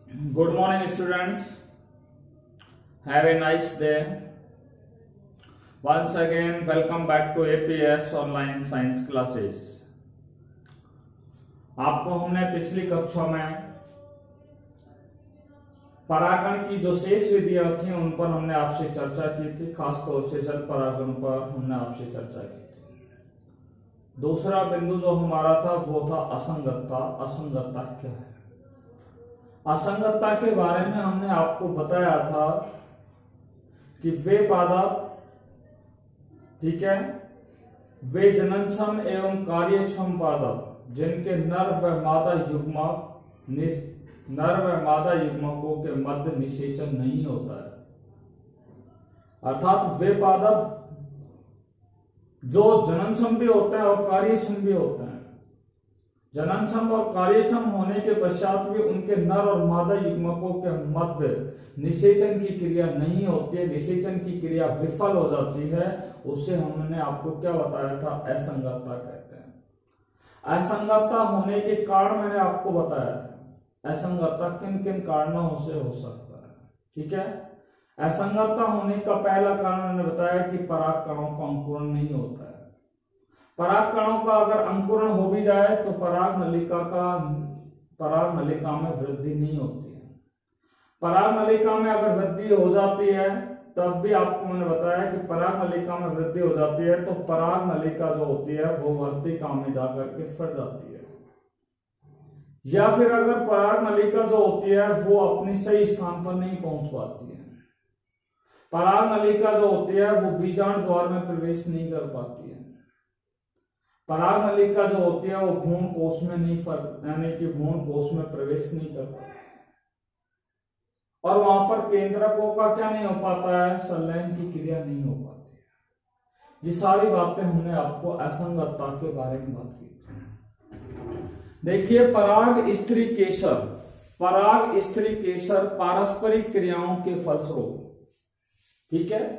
Good morning, students. Have a nice day. Once again, welcome back to APS online science classes. आपको हमने पिछली कक्षा में परागण की जो शेष विधियां थी उन पर हमने आपसे चर्चा की थी, खासतौर से जल परागण पर हमने आपसे चर्चा की थी। दूसरा बिंदु जो हमारा था वो था असंगतता। असंगतता क्या है? असंगतता के बारे में हमने आपको बताया था कि वे पादप, ठीक है, वे जननक्षम एवं कार्यक्षम पादप जिनके नर व मादा युग्मकों के मध्य निषेचन नहीं होता है, अर्थात वे पादप जो जननक्षम भी होते हैं और कार्यक्षम भी होते हैं। जननक्षम और कार्यक्षम होने के पश्चात भी उनके नर और मादा युग्मकों के मध्य निषेचन की क्रिया नहीं होती है, निषेचन की क्रिया विफल हो जाती है। उससे हमने आपको क्या बताया था? असंगतता कहते हैं। असंगतता होने के कारण मैंने आपको बताया था। असंगतता किन किन कारणों से हो सकता है, ठीक है। असंगतता होने का पहला कारण मैंने बताया कि पराग कणों का अंकुरण नहीं होता है। पराग कणों का अगर अंकुरण हो भी जाए तो पराग नलिका में वृद्धि नहीं होती है। पराग नलिका में अगर वृद्धि हो जाती है तब भी आपको मैंने बताया कि पराग नलिका में वृद्धि हो जाती है तो पराग नलिका जो होती है वो वर्तिका में जाकर के फट जाती है, या फिर अगर पराग नलिका जो होती है वो अपनी सही स्थान पर नहीं पहुंच पाती है। पराग नलिका जो होती है वो बीजांड द्वार में प्रवेश नहीं कर पाती है। पराग नलिका जो होती है वो भ्रूण कोश में नहीं यानी कि भ्रूण कोश में प्रवेश नहीं कर पाती और वहां पर केंद्रकों का क्या नहीं हो पाता है? संलयन की क्रिया नहीं हो पाती है। ये सारी बातें हमने आपको असंगतता के बारे में बात की। देखिए, पराग स्त्री केसर पारस्परिक क्रियाओं के फलस्वरूप, ठीक है,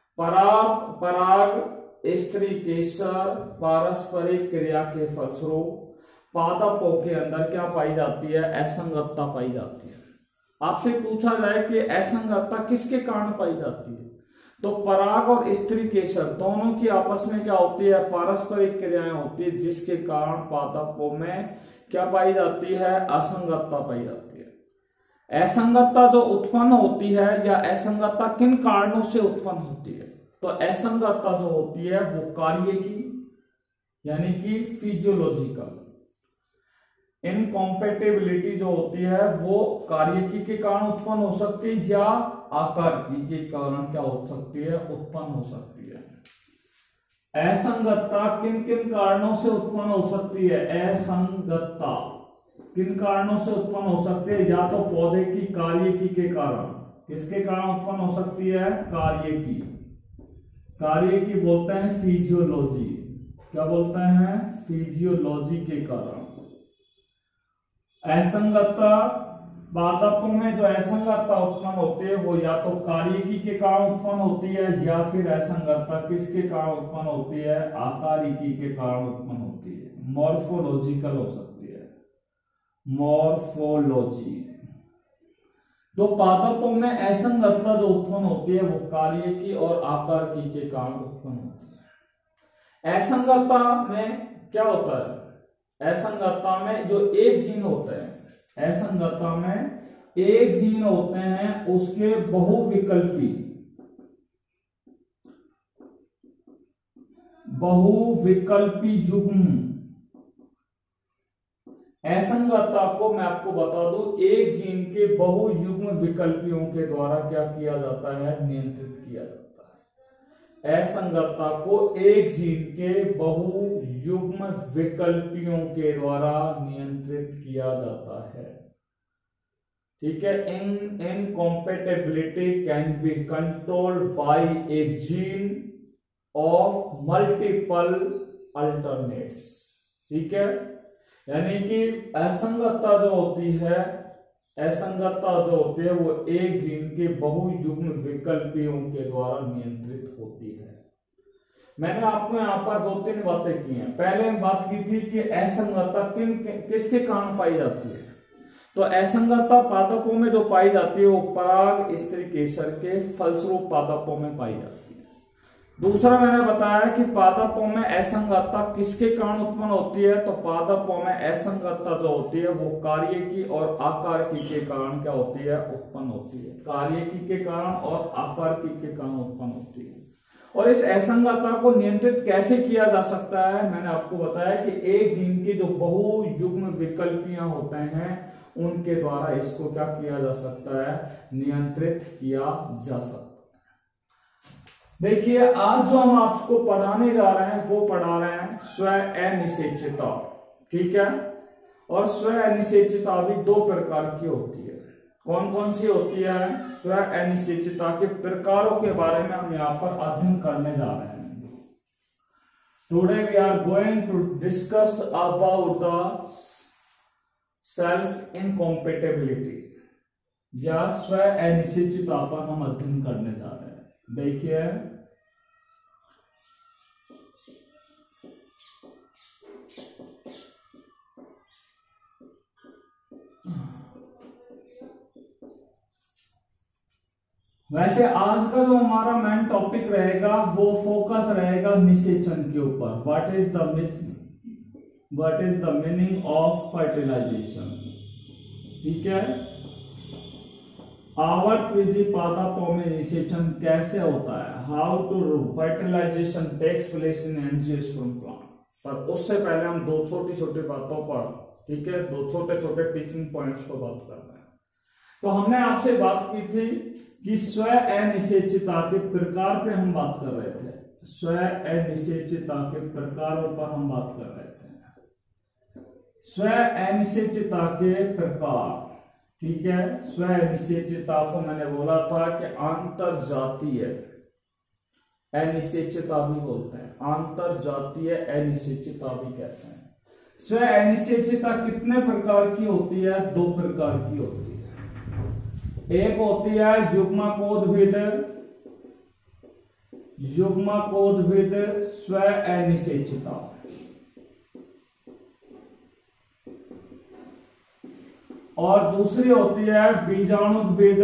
पराग स्त्री केसर पारस्परिक क्रिया के फलस्वरूप पादपों के अंदर क्या पाई जाती है? असंगतता पाई जाती है। आपसे पूछा जाए कि असंगतता किसके कारण पाई जाती है, तो पराग और स्त्री केसर दोनों की आपस में क्या होती है? पारस्परिक क्रियाएं होती है, जिसके कारण पादपों में क्या पाई जाती है? असंगतता पाई जाती है। असंगतता जो उत्पन्न होती है या असंगतता किन कारणों से उत्पन्न होती है, तो असंगतता जो होती है वो कार्य की यानी कि फिजियोलॉजिकल इनकॉम्पेटिबिलिटी जो होती है वो कार्यकी के कारण उत्पन्न हो सकती है या आकारकी के कारण क्या हो सकती है? उत्पन्न हो सकती है। असंगतता किन किन कारणों से उत्पन्न हो सकती है? असंगतता किन कारणों से उत्पन्न हो सकती है? या तो पौधे की कार्यकी के कारण। किसके कारण उत्पन्न हो सकती है? कार्यकी बोलते हैं फिजियोलॉजी। क्या बोलते हैं? फिजियोलॉजी के कारण। असंगतता, पादपों में जो असंगतता उत्पन्न होती है वो या तो कार्यकी के कारण उत्पन्न होती है या फिर असंगतता किसके कारण उत्पन्न होती है? आकारिकी के कारण उत्पन्न होती है। मॉर्फोलॉजिकल हो सकती है, मॉर्फोलॉजी। तो पादपों में असंगतता जो उत्पन्न होती है वो कार्यकी और आकारकी के कारण उत्पन्न होती है। असंगतता में क्या होता है? असंगतता में जो एक जीन होते हैं, असंगतता में एक जीन होते हैं, उसके बहुविकल्पी युग्म। असंगतता को मैं आपको बता दूं, एक जीन के बहुयुग्म विकल्पियों के द्वारा क्या किया जाता है? नियंत्रित किया जाता है। असंगतता को एक जीन के बहुयुग्म विकल्पियों के द्वारा नियंत्रित किया जाता है, ठीक है। Incompatibility can be controlled by a gene of multiple alternates, ठीक है। यानी कि असंगतता जो होती है वो एक जीन के बहुयुग्म विकल्पियों के द्वारा नियंत्रित होती है। मैंने आपको यहाँ पर दो तीन बातें की हैं। पहले बात की थी कि असंगतता किसके कारण पाई जाती है, तो असंगतता पादपों में जो पाई जाती है वो पराग स्त्री केसर के फलस्वरूप पादपों में पाई जाती है। दूसरा मैंने बताया कि पादपों में असंगतता किसके कारण उत्पन्न होती है, तो पादपों में असंगतता जो होती है वो कार्यकी और आकारकी के कारण क्या होती है, उत्पन्न होती है। कार्यकी के कारण और आकारकी के कारण उत्पन्न होती है। और इस असंगतता को नियंत्रित कैसे किया जा सकता है, मैंने आपको बताया कि एक जीन के जो बहुयुग्म विकल्पियां होते हैं उनके द्वारा इसको क्या किया जा सकता है, नियंत्रित किया जा सकता है। देखिए आज जो हम आपको पढ़ाने जा रहे हैं वो पढ़ा रहे हैं स्व अनिश्चितता, ठीक है। और स्व अनिश्चितता भी दो प्रकार की होती है। कौन कौन सी होती है, स्व अनिश्चितता के प्रकारों के बारे में हम यहाँ पर अध्ययन करने जा रहे हैं। Today we are going to discuss about the self incompatibility या स्व अनिश्चितता पर हम अध्ययन करने जा रहे हैं। देखिए वैसे आज का जो हमारा मेन टॉपिक रहेगा वो फोकस रहेगा निषेचन के ऊपर। What is the meaning of fertilisation, ठीक है। आवर्तविधि पादपों में निषेचन कैसे होता है, how to fertilisation takes place in angiosperm plant. पर उससे पहले हम दो छोटी छोटी बातों पर, ठीक है, दो छोटे छोटे टीचिंग पॉइंट्स पर बात कर रहे हैं। तो हमने आपसे बात की थी कि स्व अनिश्चितता के प्रकार पे हम बात कर रहे थे, स्व अनिश्चितता के प्रकारों पर हम बात कर रहे थे। स्व अनिश्चितता के प्रकार, ठीक है। स्व अनिश्चितता को मैंने बोला था कि आंतर जातीय अनिश्चितता भी बोलते हैं, आंतर जातीय अनिश्चितता भी कहते हैं। स्व अनिश्चितता कितने प्रकार की होती है, दो प्रकार की होती है। एक होती है युग्मकोद्भिद स्व अनिश्चितता, और दूसरी होती है बीजाणुद्भिद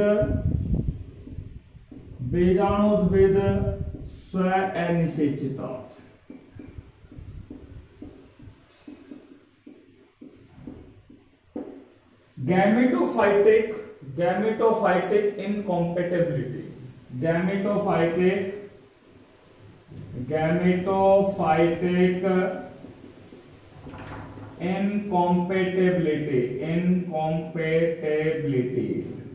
स्व अनिश्चितता। Gametophytic incompatibility, gametophytic incompatibility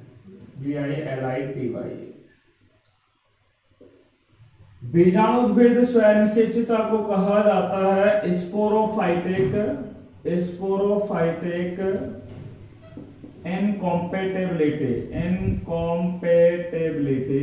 VILITY। बीजाणुद्भिद स्व अनिश्चितता को कहा जाता है स्पोरोफाइटिक इनकॉम्पेटेबिलिटी।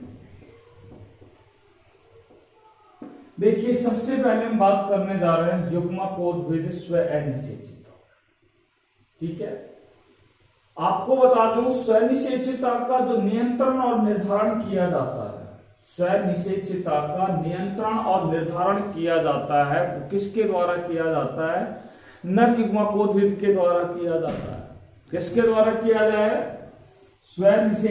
देखिए सबसे पहले हम बात करने जा रहे हैं युग्मकोद्भिद स्व अनिश्चितता, ठीक है। आपको बता दूं स्व निषेचता का जो नियंत्रण और निर्धारण किया जाता है, स्व निषेचता का नियंत्रण और निर्धारण किया जाता है वो किसके द्वारा किया जाता है, नर युग्मकोद्भिद के द्वारा किया जाता है। किसके द्वारा किया जाए, स्व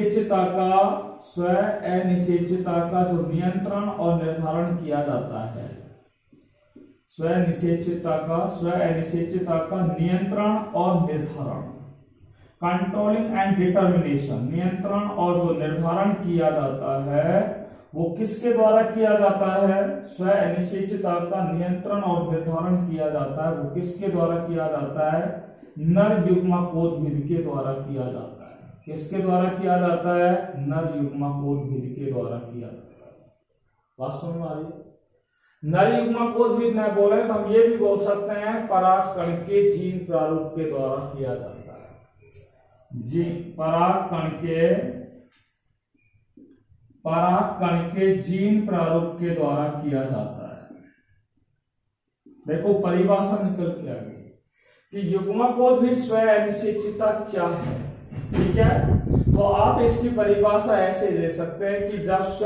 अनिश्चितता का जो नियंत्रण और निर्धारण किया जाता है, स्व अनिश्चितता का नियंत्रण और निर्धारण, कंट्रोलिंग एंड डिटर्मिनेशन, नियंत्रण और जो निर्धारण किया जाता है वो किसके द्वारा किया जाता है, स्व अनिश्चितता का नियंत्रण और निर्धारण किया जाता है वो किसके द्वारा किया जाता है, नर युग्मकोद्भिद के द्वारा किया जाता है। किसके द्वारा किया जाता है, नर युग्मकोद्भिद के द्वारा किया जाता है। बात समझ में आ रही है। नर युग्मकोद्भिद न बोले तो हम ये भी बोल सकते हैं परागकण के जीन प्रारूप के द्वारा किया जाता है। परागकण के जीन प्रारूप के द्वारा किया जाता है। देखो परिभाषा निकल के आ गई कि युग्मकोद्भिद स्व अनिश्चितता क्या है, ठीक है। तो आप इसकी परिभाषा ऐसे दे सकते हैं कि जब स्व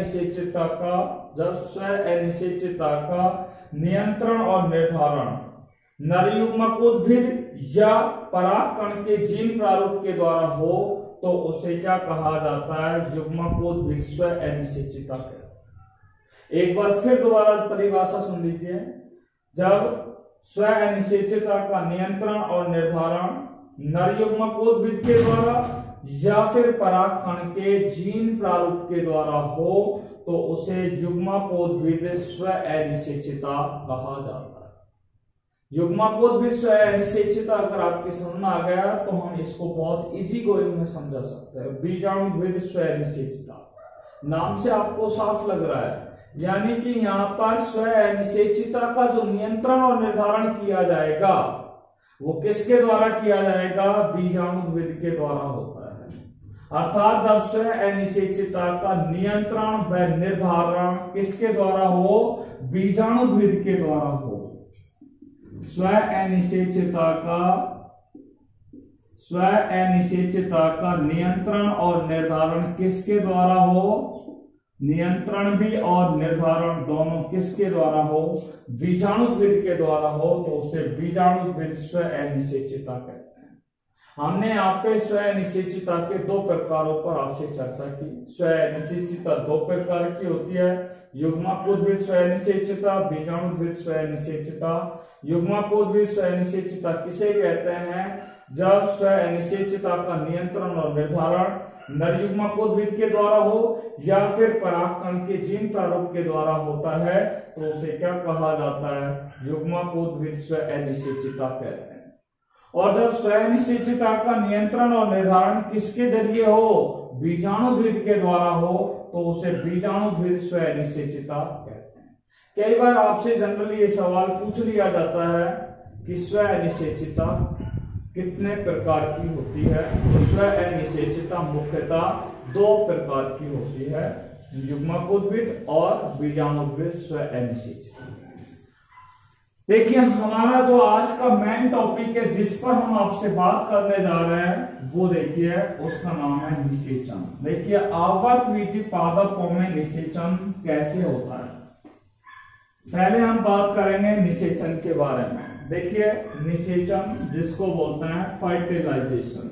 अनिश्चितता का नियंत्रण और निर्धारण नर युग्मकोद्भिद या परागकण के जीन प्रारूप के द्वारा हो तो उसे क्या कहा जाता है? युग्मकोद्भिद स्व अनिश्चितता कहते हैं। एक बार फिर दोबारा परिभाषा सुन लीजिए। जब स्व अनिश्चितता का नियंत्रण और निर्धारण नर युग्मकोद्भिद के द्वारा या फिर परागकण के जीन प्रारूप के द्वारा हो तो उसे युग्मकोद्भिद स्व अनिश्चितता कहा जाता है। युग्मकोद्भिद स्व अनिश्चितता अगर आपके समझ में आ गया तो हम इसको बहुत इजी गोइंग में समझा सकते हैं। बीजाणुद्भिद स्व अनिश्चितता, नाम से आपको साफ लग रहा है, यानी कि यहाँ पर स्व अनिश्चितता का जो नियंत्रण और निर्धारण किया जाएगा वो किसके द्वारा किया जाएगा? बीजाणुद्भिद के द्वारा होता है। अर्थात जब स्व अनिश्चितता का नियंत्रण व निर्धारण किसके द्वारा हो? बीजाणुद्भिद के द्वारा हो। स्व अनिश्चितता का नियंत्रण और निर्धारण किसके द्वारा हो? नियंत्रण भी और निर्धारण दोनों किसके द्वारा हो? बीजाणुद्भिद के द्वारा हो तो उसे बीजाणुद्भिद स्व अनिश्चितता कहते हैं। हमने यहाँ पे स्व अनिश्चितता के दो प्रकारों पर आपसे चर्चा की। स्व अनिश्चितता दो प्रकार की होती है, युग्मकोद्भिद स्व अनिश्चितता, बीजाणुद्भिद स्व अनिश्चितता। युग्मकोद्भिद स्व अनिश्चितता किसे कहते हैं? जब स्व अनिश्चितता का नियंत्रण और निर्धारण नर युग्मकोद्भिद के द्वारा हो या फिर परागकण के जीन प्रारूप के द्वारा होता है तो उसे क्या कहा जाता है? युग्मकोद्भिद स्व अनिश्चितता कहते हैं। और जब स्व अनिश्चितता का नियंत्रण और निर्धारण किसके जरिए हो? बीजाणुद्भिद के द्वारा हो तो उसे बीजाणुद्भिद स्व अनिश्चितता कहते हैं। कई बार आपसे जनरली ये सवाल पूछ लिया जाता है कि स्व अनिश्चितता कितने प्रकार की होती है? तो स्व अनिश्चितता मुख्यतः दो प्रकार की होती है, युग्मकोद्भिद और बीजाणुद्भिद स्व अनिश्चितता। देखिए हमारा जो आज का मेन टॉपिक है जिस पर हम आपसे बात करने जा रहे हैं वो देखिए उसका नाम है निषेचन। देखिए आवर्त विधि पादपों में निषेचन कैसे होता है, पहले हम बात करेंगे निषेचन के बारे में। देखिए निषेचन जिसको बोलते हैं फर्टिलाइजेशन,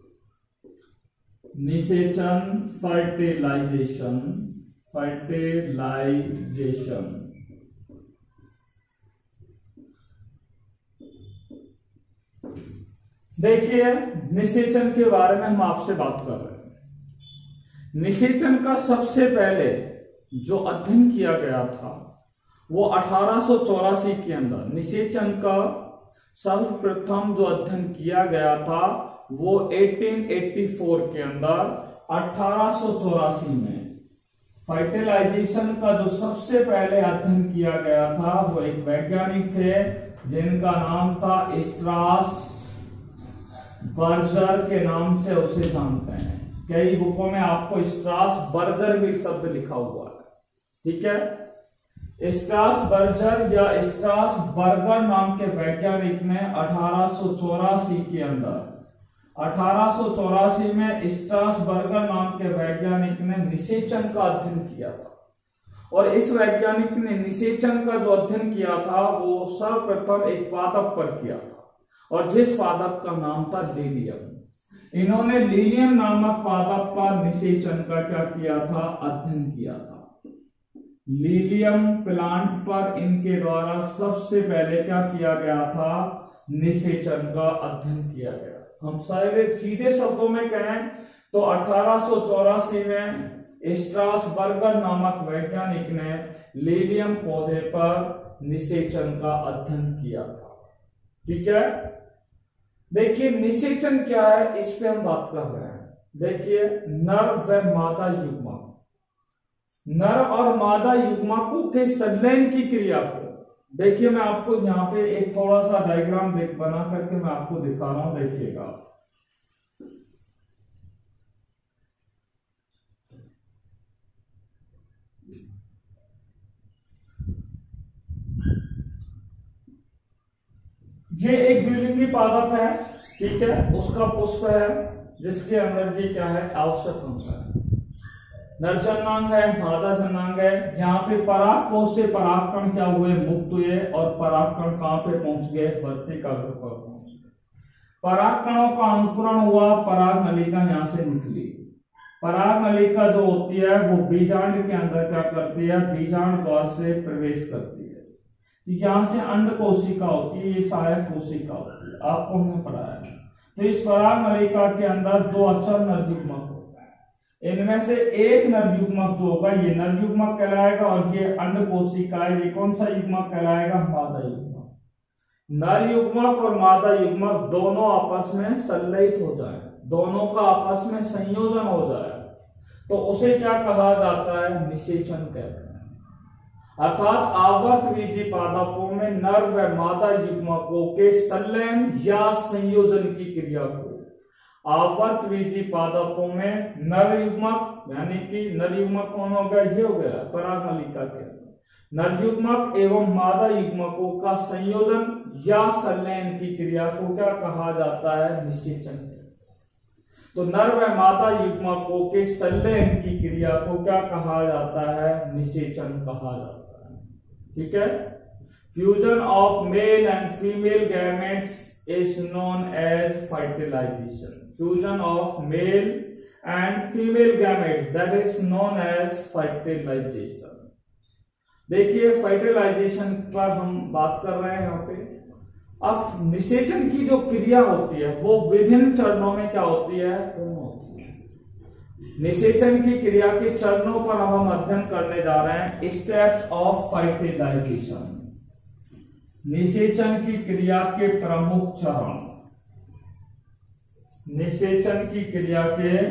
निषेचन फर्टिलाइजेशन, फर्टिलाइजेशन। देखिए निषेचन के बारे में हम आपसे बात कर रहे हैं। निषेचन का सबसे पहले जो अध्ययन किया गया था वो 1884 के अंदर निषेचन का सर्वप्रथम जो अध्ययन किया गया था वो 1884 के अंदर 1884 में फर्टिलाइजेशन का जो सबसे पहले अध्ययन किया गया था वो एक वैज्ञानिक थे जिनका नाम था स्ट्रासबर्गर के नाम से उसे जानते हैं। कई बुकों में आपको स्ट्रासबर्गर भी शब्द लिखा हुआ है, ठीक है। स्ट्रासबर्गर या स्ट्रासबर्गर नाम के वैज्ञानिक ने 1884 के अंदर 1884 में स्ट्रासबर्गर नाम के वैज्ञानिक ने निषेचन का अध्ययन किया था। और इस वैज्ञानिक ने निषेचन का जो अध्ययन किया था वो सर्वप्रथम एक पादप पर किया था और जिस पादप का नाम था लीलियम। इन्होंने लीलियम नामक पादप पर निषेचन का क्या किया था? अध्ययन किया था। लीलियम प्लांट पर इनके द्वारा सबसे पहले क्या किया गया था? निषेचन का अध्ययन किया गया। हम सीधे शब्दों में कहें तो 1884 में स्ट्रासबर्गर नामक वैज्ञानिक ने लीलियम पौधे पर निषेचन का अध्ययन किया था, ठीक है। देखिए निषेचन क्या है इस पे हम बात कर रहे हैं। देखिए नर व मादा युग्मक, नर और मादा युग्मकों के संलयन की क्रिया को देखिए मैं आपको यहाँ पे एक थोड़ा सा डायग्राम बना करके मैं आपको दिखा रहा हूं, देखिएगा। ये एक द्विलिंगी पादप है, ठीक है। उसका पुष्प है जिसके अंदर ये क्या है? आवश्यक अंग है। नर जननांग है, मादा जननांग है। यहाँ पे परागकोश से परागकण क्या हुए? मुक्त हुए और परागकण कहां पे पहुंच गए? वर्तिकाग्र पर पहुंच गए। पराग कणों का अंकुरण हुआ, पराग नलिका यहां से निकली। पराग नलिका जो होती है वो बीजांड के अंदर क्या करती है, बीजांड द्वार से प्रवेश करती है। तो यहां से अंड कोशिका होती है, ये सहायक कोशिका होती है, आपको हमने पढ़ाया है। तो इस पराग नलिका के अंदर दो अचल नरयुग्मक होता है, इनमें से एक नरयुग्मक जो होगा ये नरयुग्मक कहलाएगा, और ये अंड कोशिका है, ये कौन सा युग्मक कहलाएगा, मादा युग्मक। नर युग्मक और मादा युग्मक दोनों आपस में संलयित हो जाए, दोनों का आपस में संयोजन हो जाए, तो उसे क्या कहा जाता है, निषेचन कहते हैं। अर्थात आवर्त बीजी पादपों में नर व मादा युग्मकों के संलयन या संयोजन की क्रिया को, आवर्त बीजी पादपों में नर युग्मक, यानी कि नर युग्मक कौन हो गया, ये हो गया पराग नलिका के नर युग्मक एवं मादा युग्मकों का संयोजन या संलयन की क्रिया को क्या कहा जाता है, निषेचन। तो नर व मादा युग्मकों के संलयन की क्रिया को क्या कहा जाता है, निषेचन कहा जाता है। ठीक है। Fusion of male and female gametes is known as fertilisation. Fusion of male and female gametes, that is known as fertilisation. देखिए फर्टिलाइजेशन पर हम बात कर रहे हैं यहाँ पे। अब निषेचन की जो क्रिया होती है वो विभिन्न चरणों में क्या होती है, पूर्ण होती है। निषेचन की क्रिया के चरणों पर हम अध्ययन करने जा रहे हैं, स्टेप्स ऑफ फर्टिलाइजेशन। निषेचन की क्रिया के प्रमुख चरण, निषेचन की क्रिया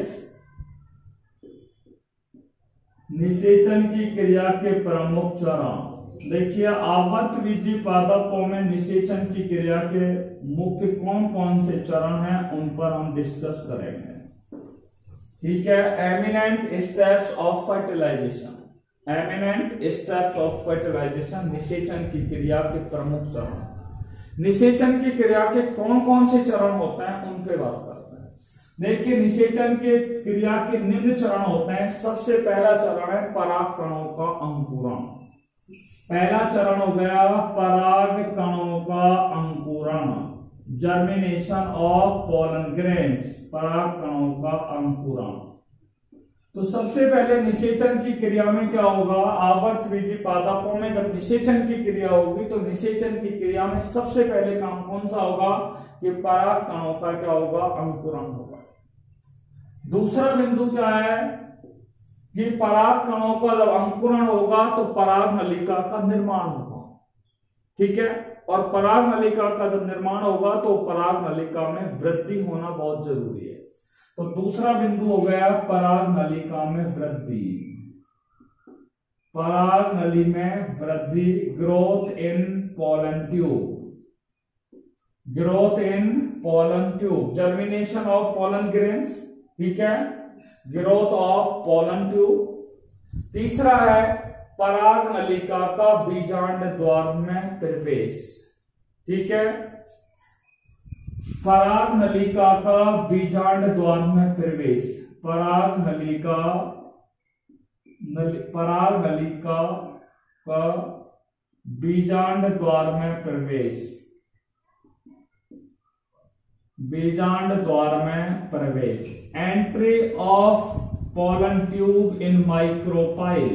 के प्रमुख चरण। देखिए आवर्त बीजी पादपों में निषेचन की क्रिया के मुख्य कौन कौन से चरण हैं, उन पर हम डिस्कस करेंगे। ठीक है। Eminent steps of fertilisation, eminent steps of fertilisation, निषेचन की क्रिया के प्रमुख चरण। निषेचन की क्रिया के कौन कौन से चरण होते हैं उन पे बात करते हैं। देखिए निषेचन के क्रिया के निम्न चरण होते हैं। सबसे पहला चरण है पराग कणों का अंकुरण। पहला चरण हो गया पराग कणों का अंकुरण, जर्मिनेशन ऑफ पोलन ग्रेन्स, पराग कणों का अंकुरण। तो सबसे पहले निषेचन की क्रिया में क्या होगा, आवर्त बीजी पादपों में जब निषेचन की क्रिया होगी तो निषेचन की क्रिया में सबसे पहले काम कौन सा होगा, कि पराग कणों का क्या होगा, अंकुरण होगा। दूसरा बिंदु क्या है कि पराग कणों का जब अंकुरण होगा तो पराग नलिका का निर्माण होगा। ठीक है। और पराग नलिका का जब निर्माण होगा तो पराग नलिका में वृद्धि होना बहुत जरूरी है। तो दूसरा बिंदु हो गया पराग नलिका में वृद्धि, पराग नली में वृद्धि, growth in pollen tube, growth in pollen tube, germination of pollen grains. ठीक है, ग्रोथ ऑफ पोलन ट्यूब। तीसरा है पराग नलिका का बीजांड द्वार में प्रवेश। ठीक है, पराग नलिका का बीजांड द्वार में प्रवेश, पराग नलिका का बीजांड द्वार में प्रवेश, बीजांड द्वार में प्रवेश। Entry of pollen tube in micropyle,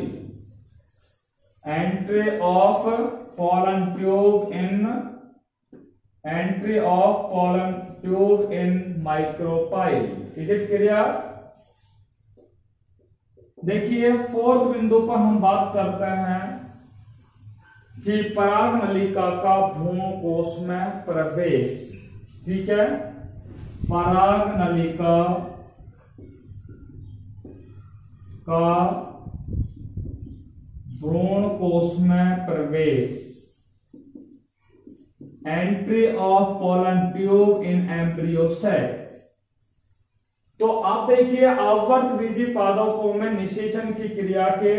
entry of pollen tube in, entry of pollen tube in micropyle. Is it clear? देखिए फोर्थ बिंदु पर हम बात करते हैं कि पराग नलिका का भ्रूण कोश में प्रवेश। ठीक है, पराग नलिका का भ्रूण कोश में प्रवेश, entry of pollen tube in embryo cell. तो आप देखिए आवर्त बीजी पादपों में निषेचन की क्रिया के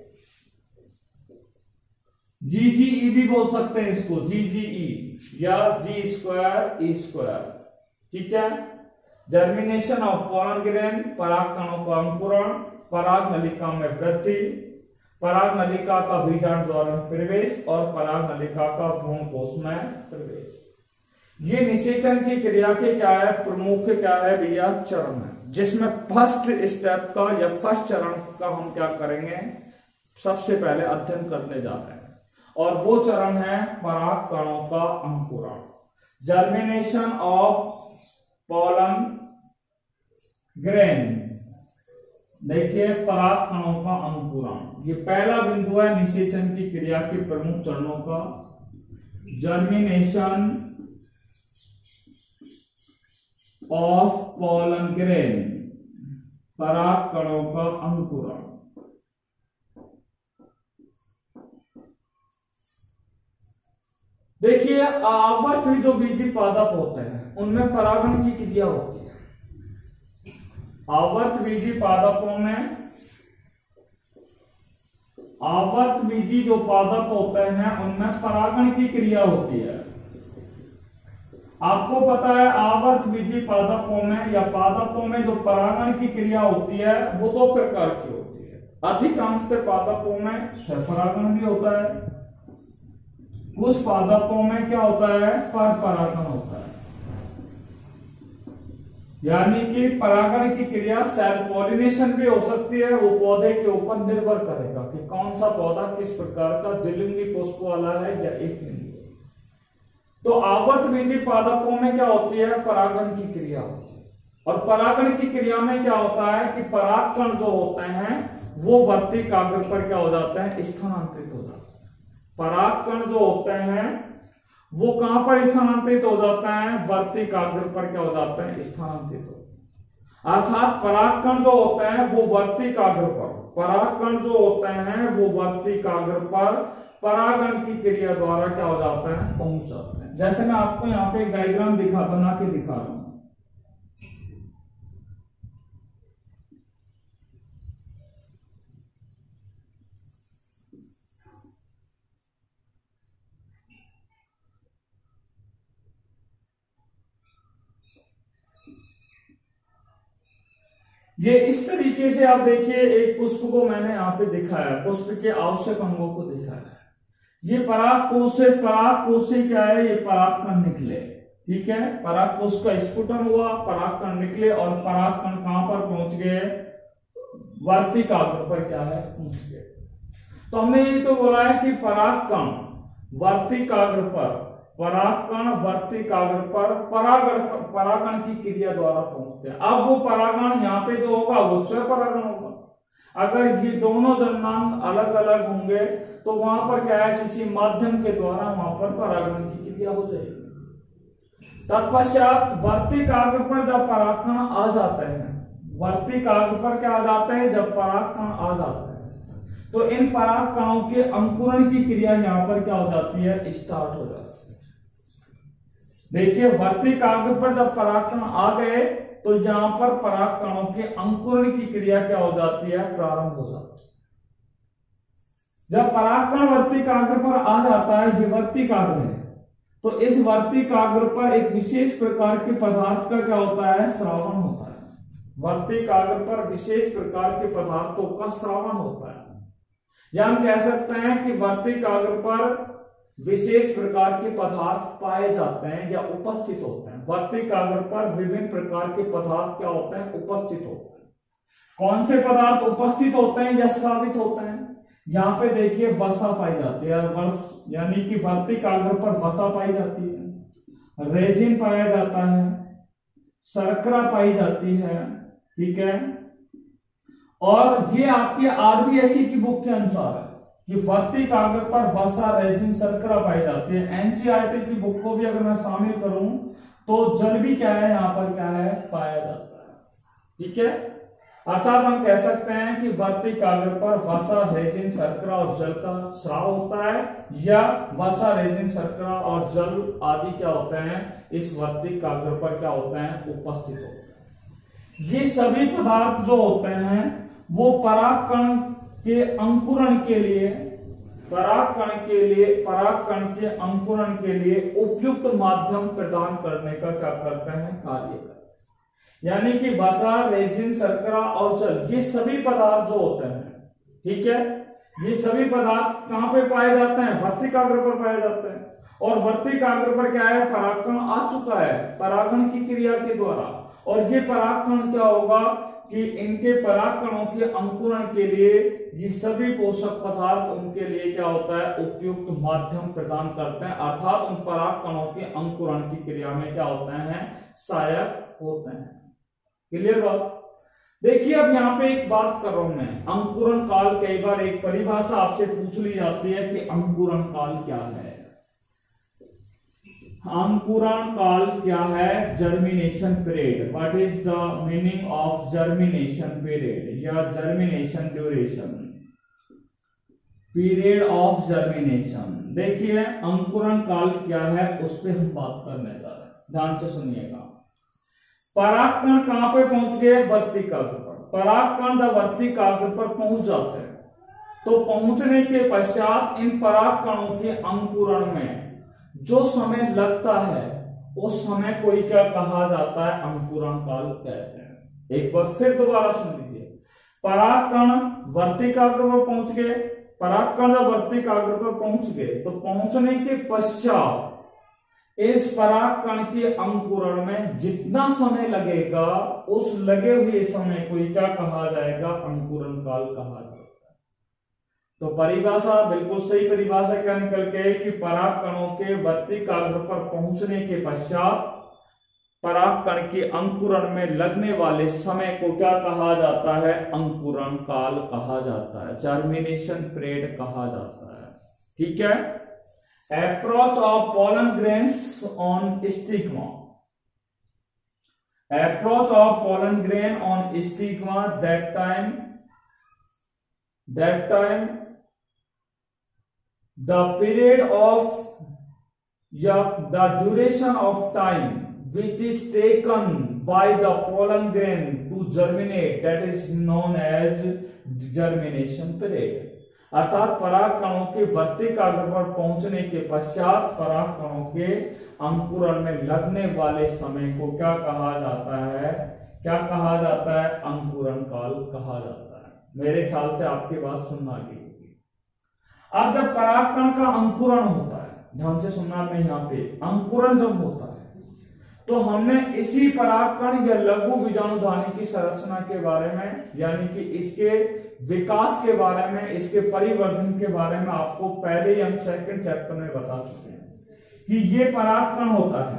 जीजीई भी बोल सकते हैं इसको, जीजीई या जी स्क्वायर ई स्क्वायर। ठीक है, जर्मिनेशन ऑफ पोलन ग्रेन, पराग कणों का अंकुरण, पराग नलिका में वृद्धि, पराग नलिका का बीजांड द्वार में प्रवेश और पराग नलिका का भ्रूण कोश में प्रवेश। ये निषेचन की क्रिया के क्या है, प्रमुख क्या है भैया, चरण है, जिसमें फर्स्ट स्टेप का या फर्स्ट चरण का हम क्या करेंगे, सबसे पहले अध्ययन करने जा रहे हैं, और वो चरण है पराग कणों का अंकुरण, जर्मिनेशन ऑफ पॉलन ग्रेन। देखिए पराग कणों का अंकुरण, ये पहला बिंदु है निषेचन की क्रिया के प्रमुख चरणों का, जर्मिनेशन ऑफ पॉलन ग्रेन, पराग कणों का अंकुरण। देखिए आवर्त जो बीजी पादप होते हैं उनमें परागण की क्रिया होती है। आवर्त बीजी पादपों में, आवर्त बीजी जो पादप होते हैं उनमें परागण की क्रिया होती है। आपको पता है आवर्त बीजी पादपों में या पादपों में जो परागण की क्रिया होती है वो दो प्रकार की होती है। अधिकांशतः पादपों में स्वपरागण भी होता है, कुछ पादपों में क्या होता है, पर परागण होता है। यानी कि परागण की क्रिया सेल्फ पॉलिनेशन भी हो सकती है, वो पौधे के ऊपर निर्भर करेगा कि कौन सा पौधा किस प्रकार का द्विलिंगी पुष्प वाला है या एक लिंगी। तो आवर्त बीजी पादपों में क्या होती है, परागण की क्रिया होती है, और परागण की क्रिया में क्या होता है कि परागकण जो होते हैं वो वर्तिकाग्र पर क्या हो जाते हैं, स्थानांतरित हो जाते हैं। परागकण जो होते हैं वो कहां पर स्थानांतरित हो जाते हैं, वर्तिकाग्र पर क्या हो जाते हैं, स्थानांतरित हो। अर्थात परागकण जो होते हैं वो वर्तिकाग्र पर, परागकण जो होते हैं वो वर्तिकाग्र पर परागण की क्रिया द्वारा क्या हो जाते हैं, पहुंच जाते हैं। जैसे मैं आपको यहाँ पे एक डायग्राम बना के दिखा रहा हूं। ये इस तरीके से आप देखिए, एक पुष्प को मैंने यहाँ पे दिखाया, पुष्प के आवश्यक अंगों को दिखाया है। ये परागकोश से, परागकोश से क्या है, ये परागकण निकले, ठीक है, परागकोश का स्फुटन हुआ, परागकण निकले, और परागकण कहां पर पहुंच गए, वर्तिकाग्र पर क्या है, पहुंच गए। तो हमने ये तो बोला है कि परागकण वर्तिकाग्र पर, परागकण वर्तिकाग्र पर परागण की क्रिया द्वारा पहुंचते हैं। अब वो परागण यहाँ पे जो होगा वो स्वपरागण होगा। अगर ये दोनों जन्मांग अलग अलग होंगे तो वहां पर क्या है, किसी माध्यम के द्वारा वहां पर परागण की क्रिया हो जाएगी। तत्पश्चात वर्तिकाग्र पर जब परागकण आ जाते हैं, वर्तिकाग्र पर क्या आ जाते हैं, जब परागकण आ जाते हैं तो इन परागकणों के अंकुरण की क्रिया यहाँ पर क्या हो जाती है, स्टार्ट हो जाती है। देखिए वर्तिकाग्र पर जब परागकण आ गए तो यहां पर परागकणों के अंकुरण की क्रिया क्या हो जाती है, प्रारंभ हो जाती है। जब परागकण वर्तिकाग्र पर आ जाता है, ये वर्तिकाग्र है, तो इस वर्तिकाग्र पर एक विशेष प्रकार के पदार्थ का क्या होता है, श्रावण होता है। वर्तिकाग्र पर विशेष प्रकार के पदार्थों का श्रावण होता है, या हम कह सकते हैं कि वर्तिकाग्र पर विशेष प्रकार के पदार्थ पाए जाते हैं या उपस्थित होते हैं। वर्तिकाग्र पर विभिन्न प्रकार के पदार्थ क्या होते हैं, उपस्थित होते हैं। कौन से पदार्थ उपस्थित होते हैं या स्रावित होते हैं, यहाँ पे देखिए वसा पाई जाती है, यानी कि वर्तिकाग्र पर वसा पाई जाती है, रेजिन पाया जाता है, शर्करा पाई जाती है, ठीक है। और ये आपके आरबीएससी की बुक के अनुसार है कि वर्तिकाग्र पर वसा, रेजिन, शर्करा पाई जाती है। एनसीईआरटी की बुक को भी अगर मैं शामिल करूं तो जल भी क्या है, यहाँ पर क्या है, पाया जाता है, ठीक है। अर्थात हम कह सकते हैं कि वर्तिकाग्र पर वसा, रेजिन, शर्करा और जल का स्राव होता है, या वसा, रेजिन, शर्करा और जल आदि क्या होते हैं, इस वर्तिकाग्र पर क्या होते हैं, उपस्थित होते हैं। ये सभी पदार्थ जो होते हैं वो परागकण के अंकुरण के लिए, परागकण के अंकुरण के लिए उपयुक्त माध्यम प्रदान करने का क्या करते हैं, कार्य करते हैं। यानी कि वसा, रेजिन, शर्करा और जल, ये सभी पदार्थ जो होते हैं, ठीक है, ये सभी पदार्थ कहां पे पाए जाते हैं, वर्तिकाग्र पर पाए जाते हैं। और वर्तिकाग्र पर क्या है, परागकण आ चुका है परागण की क्रिया के द्वारा। और ये परागकण क्या होगा कि इनके परागकणों के अंकुरण के लिए ये सभी पोषक पदार्थ उनके लिए क्या होता है, उपयुक्त माध्यम प्रदान करते हैं, अर्थात उन परागकणों के अंकुरण की क्रिया में क्या होते हैं, सहायक होते हैं। क्लियर बात। देखिए अब यहाँ पे एक बात कर रहा हूं मैं, अंकुरण काल। कई बार एक परिभाषा आपसे पूछ ली जाती है कि अंकुरण काल क्या है। अंकुरण काल क्या है, germination period. What is the meaning of germination period या germination duration, period of germination. देखिए अंकुरण काल क्या है उस पर हम बात करने जा रहे हैं, ध्यान से सुनिएगा। परागकण कहां पे पहुंच गए, वर्तिकाग्र पर। परागकण जब वर्तिकाग्र पर पहुंच जाते हैं तो पहुंचने के पश्चात इन परागकणों के अंकुरण में जो समय लगता है उस समय को ही क्या कहा जाता है, अंकुरण काल कहते हैं। एक बार फिर दोबारा सुन लीजिए। परागकण वर्तिकाग्र पर पहुंच गए, परागकण जब वर्तिकाग्र पर पहुंच गए तो पहुंचने के पश्चात इस परागकण के अंकुरण में जितना समय लगेगा उस लगे हुए समय को ही क्या कहा जाएगा, अंकुरण काल कहा जाएगा। तो परिभाषा बिल्कुल सही परिभाषा क्या निकल के कि परागकणों के वर्तिकाग्र पर पहुंचने के पश्चात परागकण के अंकुरण में लगने वाले समय को क्या कहा जाता है, अंकुरण काल कहा जाता है, जर्मिनेशन पीरियड कहा जाता है। ठीक है। Approach of pollen grains on stigma, approach of pollen grain on stigma, that time the period of the duration of time which is taken by the pollen grain to germinate, that is known as germination period। अर्थात परागकणों के वर्तिकाग्र पर पहुंचने के पश्चात परागकणों के अंकुरण में लगने वाले समय को क्या कहा जाता है, क्या कहा जाता है, अंकुरण काल कहा जाता है। मेरे ख्याल से आपकी बात सुनना आ गई। अब जब परागकण का अंकुरण होता है, ध्यान से सुनना, में यहाँ पे अंकुरण जब होता है तो हमने इसी परागकण या लघु बीजाणुधानी की संरचना के बारे में, यानी कि इसके विकास के बारे में, इसके परिवर्धन के बारे में आपको पहले ही हम सेकंड चैप्टर में बता चुके हैं कि ये परागकण होता है,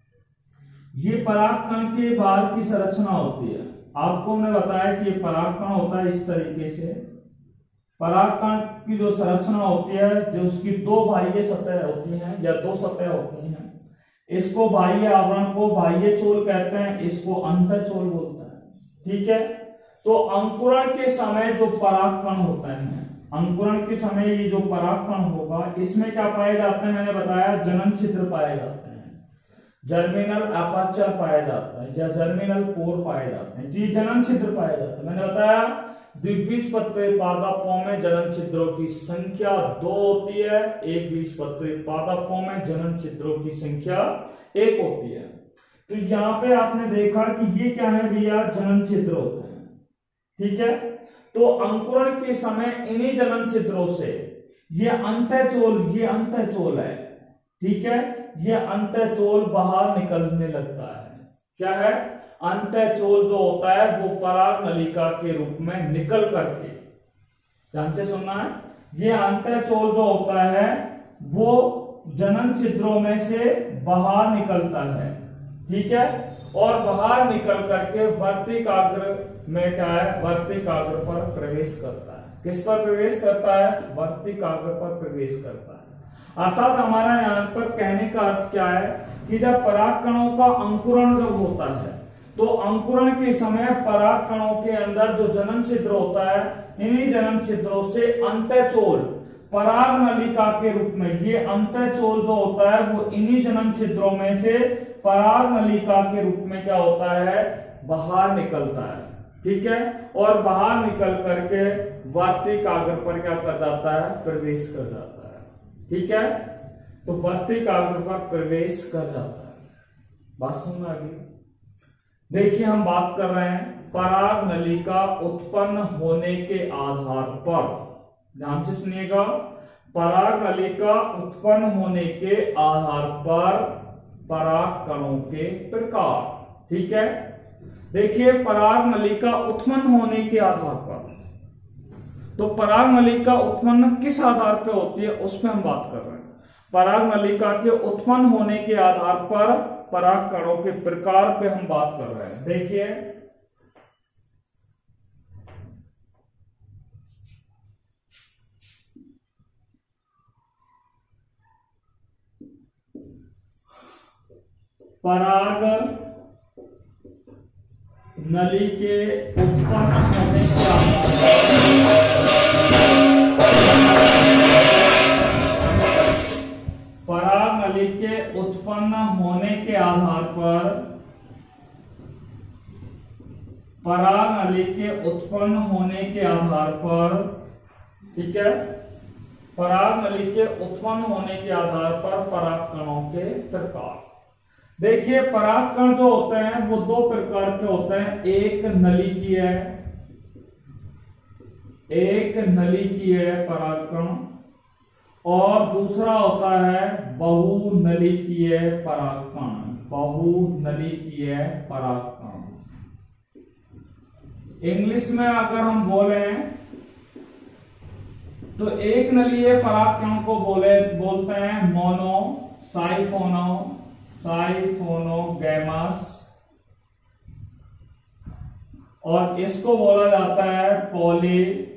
ये परागकण के बाहर की संरचना होती है। आपको हमने बताया कि ये परागकण होता है इस तरीके से। परागकण की जो संरचना होती है, जो उसकी दो बाह्य सतह होती हैं या दो सतह होती हैं, इसको बाह्य आवरण को बाह्य चोल कहते हैं, इसको अंतःचोल बोलते हैं। ठीक है। तो अंकुरण के समय जो परागकण होते हैं, अंकुरण के समय ये जो परागकण होगा इसमें क्या पाए जाते हैं, मैंने बताया जनन छिद्र पाए जाते हैं, जर्मिनल अपर्चर पाया जाता है या जर्मिनल पोर पाए जाते हैं। जी जनन छिद्र पाए जाते हैं। मैंने बताया द्विबीजपत्री पादपों में जनन छिद्रों की संख्या 2 होती है, एक बीजपत्री पादपों में जनन छिद्रों की संख्या 1 होती है। तो यहाँ पे आपने देखा कि ये क्या है भैया, जनन छिद्र होते हैं। ठीक है। तो अंकुरण के समय इन्हीं जनन छिद्रों से ये अंतःचोल है। ठीक है। ये अंतःचोल बाहर निकलने लगता है। क्या है, अंतःचोल जो होता है वो पराग नलिका के रूप में निकल करके, ध्यान से सुनना है, ये अंतःचोल जो होता है वो जनन छिद्रों में से बाहर निकलता है। ठीक है। और बाहर निकल करके वर्तिकाग्र में क्या है, वर्तिकाग्र पर प्रवेश करता है। किस पर प्रवेश करता है, वर्तिकाग्र पर प्रवेश करता है। अर्थात हमारा यहाँ पर कहने का अर्थ क्या है कि जब परागकणों का अंकुरण जब होता है तो अंकुरण के समय परागकणों के अंदर जो जनन छिद्र होता है, इन्हीं जनन छिद्रों से अंतःचोल पराग नलिका के रूप में, ये अंतःचोल जो होता है वो इन्हीं जनन छिद्रों में से पराग नलिका के रूप में क्या होता है, बाहर निकलता है। ठीक है। और बाहर निकल करके वर्तिकाग्र पर क्या कर जाता है, प्रवेश कर जाता है। ठीक है। तो वर्तिकाग्र पर प्रवेश कर जाता है। बात समझ आ गई। देखिए हम बात कर रहे हैं पराग नलिका उत्पन्न होने के आधार पर, ध्यान से सुनिएगा, पराग नलिका उत्पन्न होने के आधार पर पराग कणों के प्रकार। ठीक है, देखिए पराग नलिका उत्पन्न होने के आधार पर, तो पराग नलिका उत्पन्न किस आधार पर होती है उस पर हम बात कर रहे हैं। पराग नलिका के उत्पन्न होने के आधार पर पराग कणों के प्रकार पे हम बात कर रहे हैं। देखिए पराग नली के उत्पन्न होने के पराग नली के उत्पन्न होने के आधार पर पराग नली के उत्पन्न होने के आधार पर, ठीक है, पराग नली के उत्पन्न होने के आधार पर पराग कणों के प्रकार। देखिए पराग कण जो होते हैं वो दो प्रकार के होते हैं, एक नली की है, एक नली की है पराग कण, और दूसरा होता है बहुनली की है पराग कण, बहुनली की है पराग कण। इंग्लिश में अगर हम बोले तो एक नलीय पराग कण को बोलते हैं मोनो साइफोनोगैमस, और इसको बोला जाता है पॉली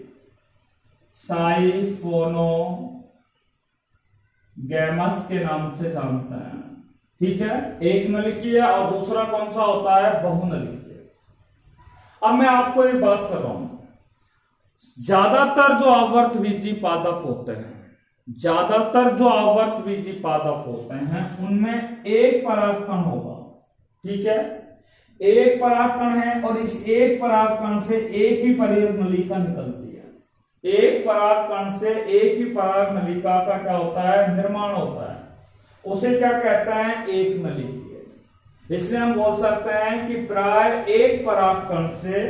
साइफोनोगैमस के नाम से जानते हैं। ठीक है, एक नली की है और दूसरा कौन सा होता है बहुनली की। अब मैं आपको एक बात कर रहा हूं, ज्यादातर जो आवर्तबीजी पादप होते हैं, ज्यादातर जो आवर्तबीजी पादप होते हैं उनमें एक परागकण होगा। ठीक है, एक परागकण है और इस एक परागकण से एक ही पराग नलिका निकलती है। एक परागकण से एक ही पराग नलिका का क्या होता है, निर्माण होता है। उसे क्या कहते हैं, एक नलिकीय। इसलिए हम बोल सकते हैं कि प्राय एक परागकण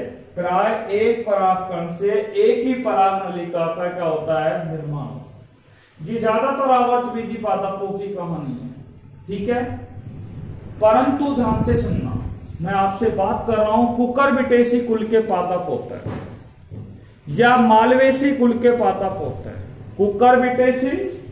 से एक ही पराग नलिका का क्या होता है, निर्माण। जी ज्यादातर आवर्तबीजी पादपों की कहानी है। ठीक है, परंतु ध्यान से सुनना, मैं आपसे बात कर रहा हूं कुकुरबिटेसी कुल के पादप होते हैं या मालवेसी कुल के पादप होते हैं। कुकुरबिटेसी,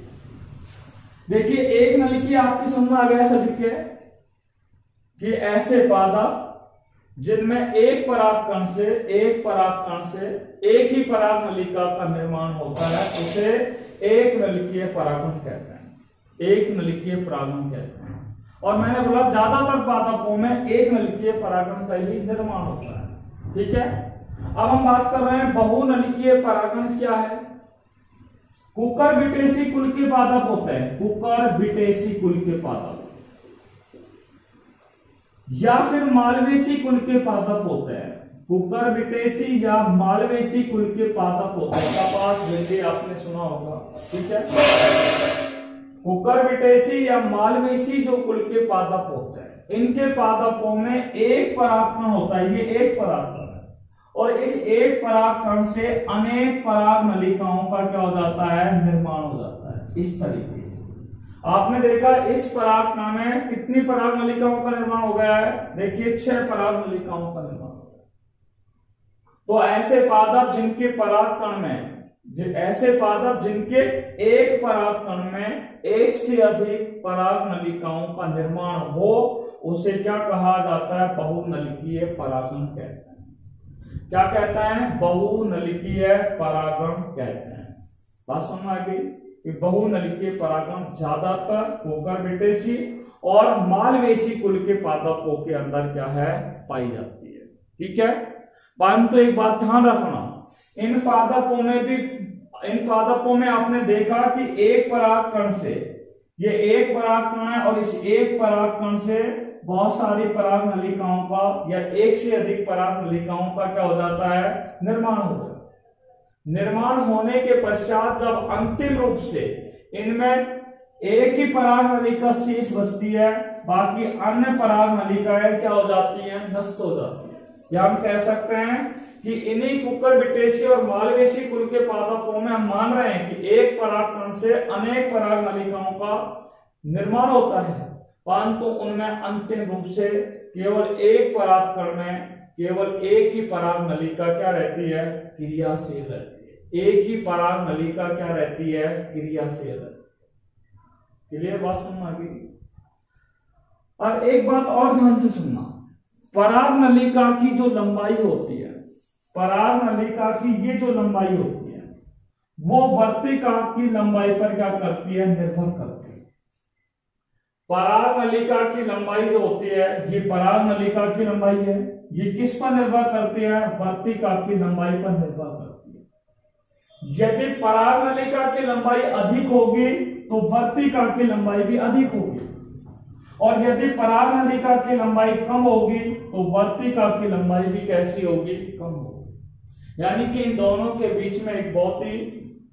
देखिए एक नलिकी आपकी समझ में आ गया सभी के कि ऐसे पादप जिनमें एक परागकण से एक ही पराग नलिका का निर्माण होता है उसे एक नलिकीय परागण कहते हैं। एक नलिकीय परागण कहते हैं। और मैंने बोला ज्यादातर पादपों में एक नलिकीय परागण का ही निर्माण होता है। ठीक है, अब हम बात कर रहे हैं बहुनलिकीय परागण क्या है। कुकुरबिटेसी कुल के पादप होते हैं, कुकुरबिटेसी कुल के पादप, या फिर मालवेसी कुल के पादप होते हैं। कुकुरबिटेसी या मालवेसी कुल के पादप होते हैं। कपास भिंडी आपने सुना होगा। ठीक है, कुकुरबिटेसी या मालवेसी जो कुल के पादप होते हैं, इनके पादपों में एक परागकण होता है। ये एक परागकण है और इस एक परागकण से अनेक पराग नलिकाओं का क्या हो जाता है, निर्माण हो जाता है। इस तरीके से आपने देखा इस परागकण में कितनी पराग नलिकाओं का निर्माण हो गया है, देखिए 6 पराग नलिकाओं का निर्माण हो गया। तो ऐसे पादप जिनके परागकण में, ऐसे पादप जिनके एक परागकण में एक से अधिक पराग नलिकाओं का निर्माण हो, उसे क्या कहा जाता है, बहुनलिकीय परागण कहते हैं। क्या कहता है, बहुनलिकीय परागण कहते हैं। बात समझ में आ गई कि बहुनलिकीय परागण ज्यादातर कुकुरबिटेसी और मालवेसी कुल के पादपों के अंदर क्या है, पाई जाती है। ठीक है, परंतु एक बात ध्यान रखना, इन पादपों में आपने देखा कि एक परागकण से, ये एक परागकण है और इस एक परागकण से बहुत सारी पराग नलिकाओं का या एक से अधिक पराग नलिकाओं का क्या हो जाता है, निर्माण हो जाता है। निर्माण होने के पश्चात जब अंतिम रूप से इनमें एक ही पराग नलिका शेष बचती है, बाकी अन्य पराग नलिकाएं क्या हो जाती हैं, नष्ट हो जाती है। या हम कह सकते हैं कि इन्हीं कुकुरबिटेसी और मालवेसी कुल के पादपों में हम मान रहे हैं कि एक परागकण से अनेक पराग नलिकाओं का निर्माण होता है, परंतु उनमें अंतिम रूप से केवल एक परागकण में केवल एक ही पराग नलिका क्या रहती है, क्रियाशील रहती है। एक ही पराग नलिका क्या रहती है, क्रियाशील रहती है। क्लियर बात समझ आ गई। और एक बात और ध्यान से सुनना, पराग नलिका की जो लंबाई होती है, पराग नलिका की ये जो लंबाई होती है वो वर्तिका की लंबाई पर क्या करती है, निर्भर करती है। पराग नलिका की लंबाई जो होती है, ये पराग नलिका की लंबाई है, ये किस पर निर्भर करती है, वर्तिका की लंबाई पर निर्भर करती है। यदि पराग नलिका की लंबाई अधिक होगी तो वर्तिका की लंबाई भी अधिक होगी, और यदि पराग नलिका की लंबाई कम होगी तो वर्तिका की लंबाई भी कैसी होगी, कम होगी। यानी कि इन दोनों के बीच में एक बहुत ही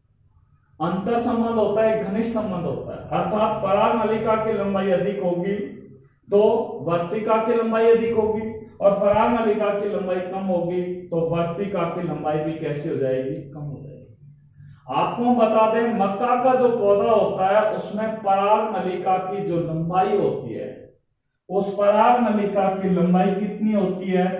अंतर संबंध होता है, एक घनिष्ठ संबंध होता है। अर्थात पराग नलिका की लंबाई अधिक होगी तो वर्तिका की लंबाई अधिक होगी, और पराग नलिका की लंबाई कम होगी तो वर्तिका की लंबाई भी कैसी हो जाएगी, कम हो जाएगी। आपको बता दें, मक्का का जो पौधा होता है उसमें पराग नलिका की जो लंबाई होती है, उस पराग नलिका की लंबाई कितनी होती है,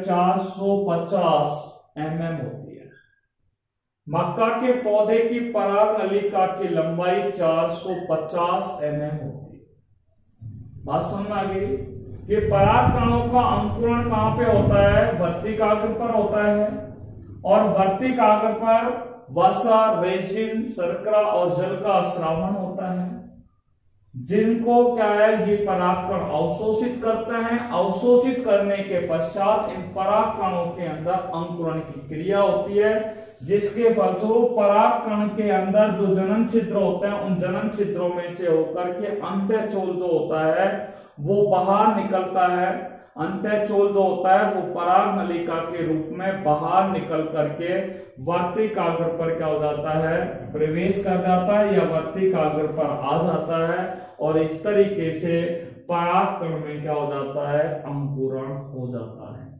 450 mm होती है। मक्का के पौधे की पराग नलिका की लंबाई 450 mm होती है। बात समझ आ गई कि पराग कणों का अंकुरण कहां पे होता है, वर्तिकाग्र पर होता है, और वर्तिकाग्र पर वर्षा, रेजिन, शर्करा और जल का स्रावण होता है, जिनको क्या है, ये परागकण अवशोषित करते हैं। अवशोषित करने के पश्चात इन परागकणों के अंदर अंकुरण की क्रिया होती है, जिसके फलस्वरूप परागकण के अंदर जो जनन छिद्र होते हैं, उन जनन छिद्रों में से होकर के अंतःचोल जो होता है वो बाहर निकलता है। अंतःचोल जो होता है वो पराग नलिका के रूप में बाहर निकल करके वर्तिकाग्र पर क्या हो जाता है, प्रवेश कर जाता है, या वर्तिकाग्र पर आ जाता है, और इस तरीके से परागकण में क्या हो जाता है, अंकुरण हो जाता है।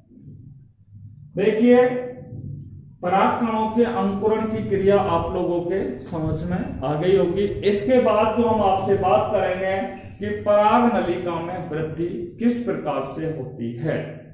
देखिए, परागकणों के अंकुरण की क्रिया आप लोगों के समझ में आ गई होगी। इसके बाद जो हम आपसे बात करेंगे कि पराग नलिका में वृद्धि किस प्रकार से होती है।